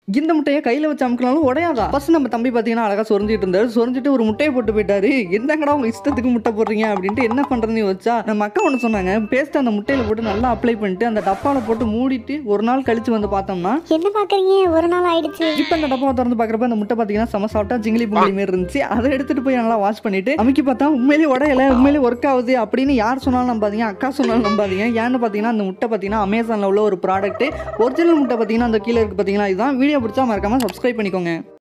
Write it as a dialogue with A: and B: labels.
A: இந்த முட்டையை கையில் வச்சு அமுக்கினாலும் உடையாதா? ஃபர்ஸ்ட் நம்ம தம்பி பார்த்தீங்கன்னா அழகாக சொரிஞ்சிட்டு இருந்தாரு. சொரிஞ்சிட்டு ஒரு முட்டையை போட்டு போயிட்டாரு. என்னங்கடா உங்க இஷ்டத்துக்கு முட்டை போடுறீங்க அப்படின்ட்டு என்ன பண்ணுறதுன்னு வச்சா நம்ம அக்கா ஒன்று சொன்னாங்க, பேஸ்ட் அந்த முட்டையில் போட்டு நல்லா அப்ளை பண்ணிட்டு அந்த டப்பாவில் போட்டு மூடிட்டு ஒரு நாள் கழிச்சு வந்து பார்த்தோம்னா
B: என்ன பார்க்குறீங்க, ஒரு நாள் ஆயிடுச்சு.
A: இப்போ அந்த டப்பாவை திறந்து பார்க்குறப்ப அந்த முட்டை பார்த்தீங்கன்னா செம சாப்பிட்டா ஜிங்கிலி பொங்கலி மாதிரி இருந்துச்சு. அதை எடுத்துட்டு போய் நல்லா வாஷ் பண்ணிட்டு அமைக்கி பார்த்தா உண்மையிலேயே உடையல, உண்மையிலேயே ஒர்க் ஆகுது அப்படின்னு யார் சொன்னாலும் நம்பாதீங்க, அக்கா சொன்னாலும் நம்பாதீங்க. ஏன்னு பார்த்தீங்கன்னா அந்த முட்டை பார்த்தீங்கன்னா அமேசானில் உள்ள ஒரு ப்ராடக்ட். ஒரிஜினல் முட்டை பார்த்தீங்கன்னா அந்த கீழே இருக்கு பார்த்தீங்கன்னா. இதுதான். வீடியோ பிடிச்சா மறக்காம சப்ஸ்கிரைப் பண்ணிக்கோங்க.